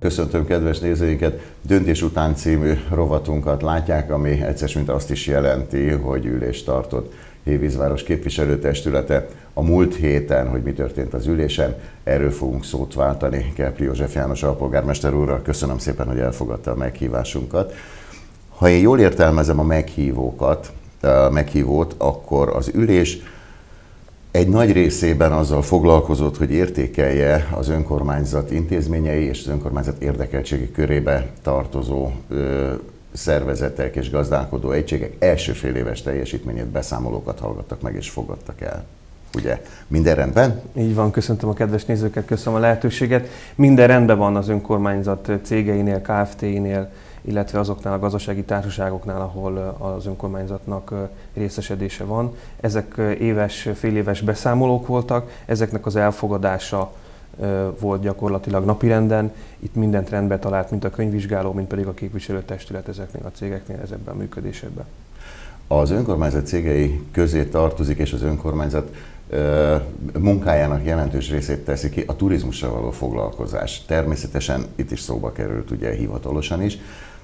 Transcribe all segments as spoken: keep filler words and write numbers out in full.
Köszöntöm kedves nézőinket! Döntés után című rovatunkat látják, ami egyszer mint azt is jelenti, hogy ülést tartott Hévízváros képviselőtestülete. A múlt héten, hogy mi történt az ülésen, erről fogunk szót váltani Kerpli József János alpolgármester úrral. Köszönöm szépen, hogy elfogadta a meghívásunkat. Ha én jól értelmezem a meghívókat, a meghívót, akkor az ülés egy nagy részében azzal foglalkozott, hogy értékelje az önkormányzat intézményei és az önkormányzat érdekeltségi körébe tartozó ö, szervezetek és gazdálkodó egységek első fél éves teljesítményét, beszámolókat hallgattak meg és fogadtak el. Ugye, minden rendben? Így van, köszöntöm a kedves nézőket, köszönöm a lehetőséget. Minden rendben van az önkormányzat cégeinél, Kft-nél, illetve azoknál a gazdasági társaságoknál, ahol az önkormányzatnak részesedése van. Ezek éves, féléves beszámolók voltak, ezeknek az elfogadása volt gyakorlatilag napirenden. Itt mindent rendbe talált, mint a könyvvizsgáló, mint pedig a képviselőtestület ezeknél a cégeknél, ezekben a működésekben. Az önkormányzat cégei közé tartozik, és az önkormányzat munkájának jelentős részét teszi ki a turizmussal való foglalkozás. Természetesen itt is szóba került, ugye hivatalosan is,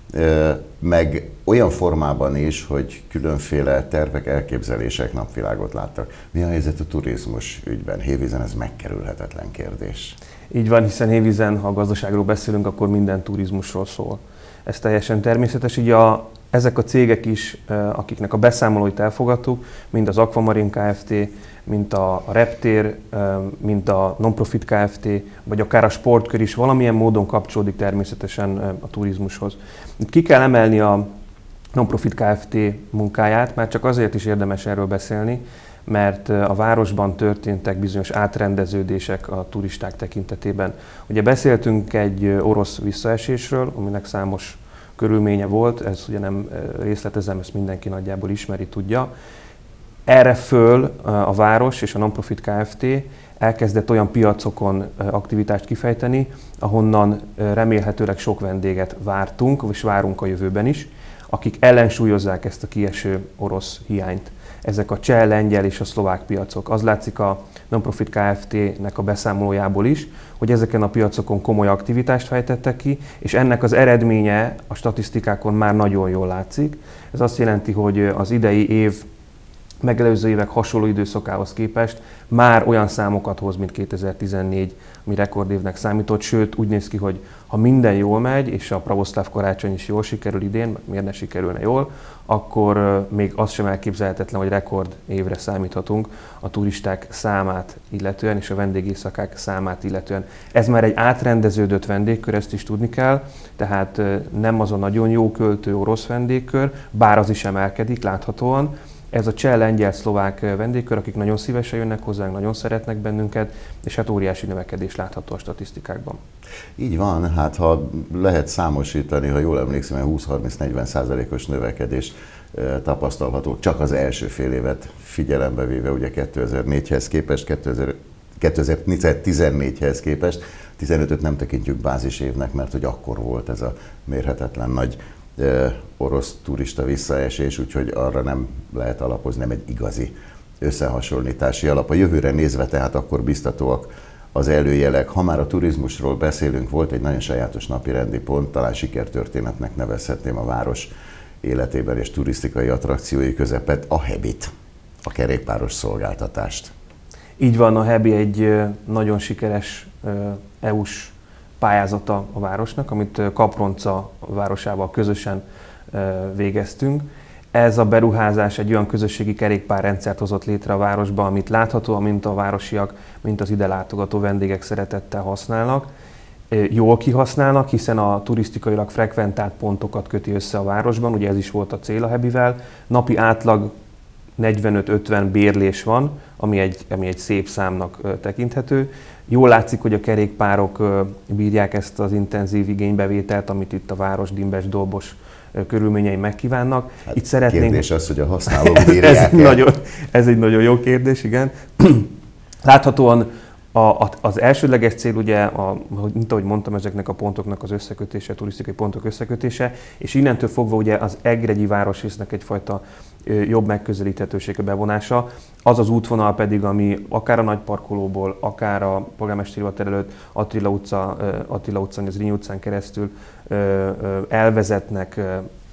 meg olyan formában is, hogy különféle tervek, elképzelések napvilágot láttak. Mi a helyzet a turizmus ügyben? Hévízen ez megkerülhetetlen kérdés. Így van, hiszen Hévízen, ha a gazdaságról beszélünk, akkor minden turizmusról szól. Ez teljesen természetes, így a, ezek a cégek is, akiknek a beszámolóit elfogadtuk, mind az Aquamarin Kft., mint a Reptér, mint a Nonprofit Kft., vagy akár a Sportkör is valamilyen módon kapcsolódik természetesen a turizmushoz. Itt ki kell emelni a Nonprofit Kft. Munkáját, már csak azért is érdemes erről beszélni, mert a városban történtek bizonyos átrendeződések a turisták tekintetében. Ugye beszéltünk egy orosz visszaesésről, aminek számos körülménye volt, ez ugye nem részletezem, ezt mindenki nagyjából ismeri, tudja. Erre föl a város és a Nonprofit Kft. Elkezdett olyan piacokon aktivitást kifejteni, ahonnan remélhetőleg sok vendéget vártunk, és várunk a jövőben is, akik ellensúlyozzák ezt a kieső orosz hiányt. Ezek a cseh, lengyel és a szlovák piacok. Az látszik a Nonprofit Kft.-nek a beszámolójából is, hogy ezeken a piacokon komoly aktivitást fejtettek ki, és ennek az eredménye a statisztikákon már nagyon jól látszik. Ez azt jelenti, hogy az idei év megelőző évek hasonló időszakához képest már olyan számokat hoz, mint kétezer-tizennégy, ami rekordévnek számított, sőt úgy néz ki, hogy ha minden jól megy, és a pravoszláv karácsony is jól sikerül idén, miért ne sikerülne jól, akkor még az sem elképzelhetetlen, hogy rekord évre számíthatunk a turisták számát illetően, és a vendégészakák számát illetően. Ez már egy átrendeződött vendégkör, ezt is tudni kell, tehát nem az a nagyon jó költő orosz vendégkör, bár az is emelkedik láthatóan. Ez a cseh, lengyel, szlovák vendégkör, akik nagyon szívesen jönnek hozzánk, nagyon szeretnek bennünket, és hát óriási növekedés látható a statisztikákban. Így van, hát ha lehet számosítani, ha jól emlékszem, húsz-harminc-negyven százalékos növekedés tapasztalható, csak az első fél évet figyelembe véve, ugye kétezer-négyhez képest, kétezer-tizennégyhez képest, tizenötöt nem tekintjük bázisévnek, mert hogy akkor volt ez a mérhetetlen nagy orosz turista visszaesés, úgyhogy arra nem lehet alapozni, nem egy igazi összehasonlítási alap. A jövőre nézve tehát akkor biztatóak az előjelek. Ha már a turizmusról beszélünk, volt egy nagyon sajátos napirendi pont, talán sikertörténetnek nevezhetném a város életében és turisztikai attrakciói közepet, a Hebit, a kerékpáros szolgáltatást. Így van, a Hebi egy nagyon sikeres é u-s pályázata a városnak, amit Kapronca városával közösen végeztünk. Ez a beruházás egy olyan közösségi kerékpárrendszert hozott létre a városban, amit láthatóan mint a városiak, mint az ide látogató vendégek szeretettel használnak. Jól kihasználnak, hiszen a turisztikailag frekventált pontokat köti össze a városban, ugye ez is volt a cél a Hebivel. Napi átlag negyvenöt-ötven bérlés van, ami egy, ami egy szép számnak tekinthető. Jól látszik, hogy a kerékpárok bírják ezt az intenzív igénybevételt, amit itt a város dimbes-dolbos körülményei megkívánnak. Hát itt szeretnénk... Kérdés az, hogy a használók bírják ez, nagyon, ez egy nagyon jó kérdés, igen. Láthatóan A, az elsődleges cél ugye, a, mint ahogy mondtam, ezeknek a pontoknak az összekötése, turisztikai pontok összekötése, és innentől fogva ugye az egregyi városrésznek egyfajta jobb megközelíthetősége bevonása. Az az útvonal pedig, ami akár a Nagyparkolóból, akár a Polgármesteri Hivatal előtt Attila utca, Attila utcán, az Rényi utcán keresztül elvezetnek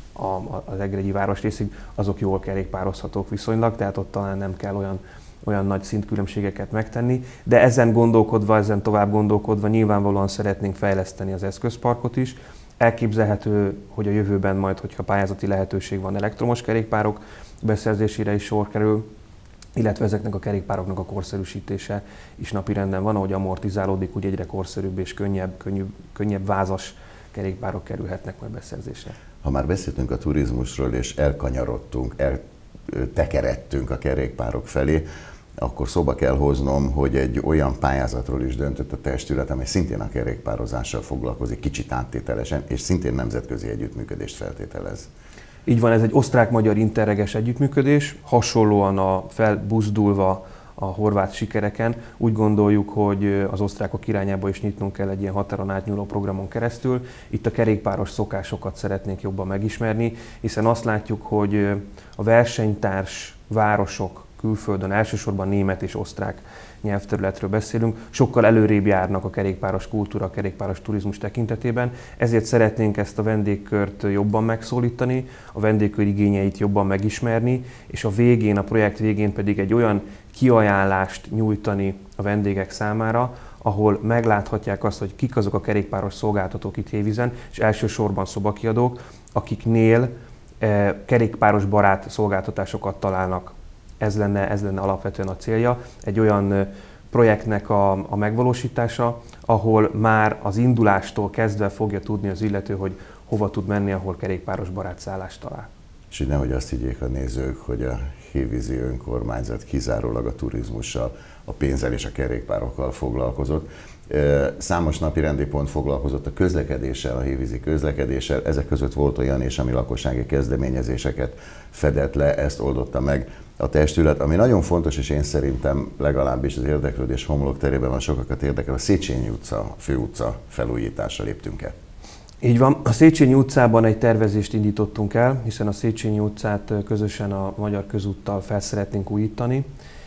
az egregyi városrészig, azok jól kerékpározhatók viszonylag, tehát ott talán nem kell olyan olyan nagy szintkülönbségeket megtenni, de ezen gondolkodva, ezen tovább gondolkodva nyilvánvalóan szeretnénk fejleszteni az eszközparkot is. Elképzelhető, hogy a jövőben majd, hogyha pályázati lehetőség van, elektromos kerékpárok beszerzésére is sor kerül, illetve ezeknek a kerékpároknak a korszerűsítése is napirenden van, ahogy amortizálódik, úgy egyre korszerűbb és könnyebb, könnyebb, könnyebb vázas kerékpárok kerülhetnek majd beszerzésre. Ha már beszéltünk a turizmusról és elkanyarodtunk, eltekeredtünk a kerékpárok felé, akkor szóba kell hoznom, hogy egy olyan pályázatról is döntött a testület, amely szintén a kerékpározással foglalkozik, kicsit áttételesen, és szintén nemzetközi együttműködést feltételez. Így van, ez egy osztrák-magyar interreges együttműködés, hasonlóan a felbuzdulva a horvát sikereken. Úgy gondoljuk, hogy az osztrákok irányába is nyitnunk kell egy ilyen határon átnyúló programon keresztül. Itt a kerékpáros szokásokat szeretnénk jobban megismerni, hiszen azt látjuk, hogy a versenytárs városok külföldön, elsősorban német és osztrák nyelvterületről beszélünk, sokkal előrébb járnak a kerékpáros kultúra, a kerékpáros turizmus tekintetében, ezért szeretnénk ezt a vendégkört jobban megszólítani, a vendégkör igényeit jobban megismerni, és a végén, a projekt végén pedig egy olyan kiajánlást nyújtani a vendégek számára, ahol megláthatják azt, hogy kik azok a kerékpáros szolgáltatók itt Hévízen, és elsősorban szobakiadók, akiknél eh, kerékpáros barát szolgáltatásokat találnak. Ez lenne, ez lenne alapvetően a célja, egy olyan projektnek a, a megvalósítása, ahol már az indulástól kezdve fogja tudni az illető, hogy hova tud menni, ahol kerékpáros barát szállást talál. És így nehogy azt higgyék a nézők, hogy a hévízi önkormányzat kizárólag a turizmussal, a pénzzel és a kerékpárokkal foglalkozott. Számos napi rendi pont foglalkozott a közlekedéssel, a hévízi közlekedéssel, ezek között volt olyan is, ami lakossági kezdeményezéseket fedett le, ezt oldotta meg a testület, ami nagyon fontos, és én szerintem legalábbis az érdeklődés homlokterében van, sokakat érdekel, a Széchenyi utca, a főutca felújításra léptünk el. Így van, a Széchenyi utcában egy tervezést indítottunk el, hiszen a Széchenyi utcát közösen a Magyar Közúttal fel szeretnénk újítani.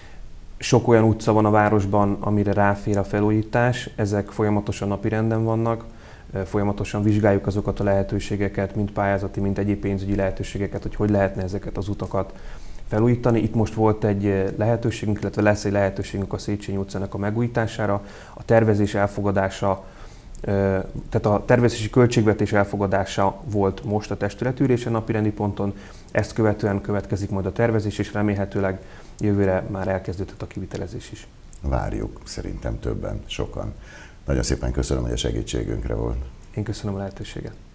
Sok olyan utca van a városban, amire ráfér a felújítás, ezek folyamatosan napirenden vannak, folyamatosan vizsgáljuk azokat a lehetőségeket, mind pályázati, mind egyéb pénzügyi lehetőségeket, hogy hogy lehetne ezeket az utakat felújítani. Itt most volt egy lehetőségünk, illetve lesz egy lehetőségünk a Széchenyi utcának a megújítására. A tervezés elfogadása, tehát a tervezési költségvetés elfogadása volt most a testületülésen napirendi ponton, ezt követően következik majd a tervezés, és remélhetőleg jövőre már elkezdődhet a kivitelezés is. Várjuk, szerintem többen, sokan. Nagyon szépen köszönöm, hogy a segítségünkre volt. Én köszönöm a lehetőséget.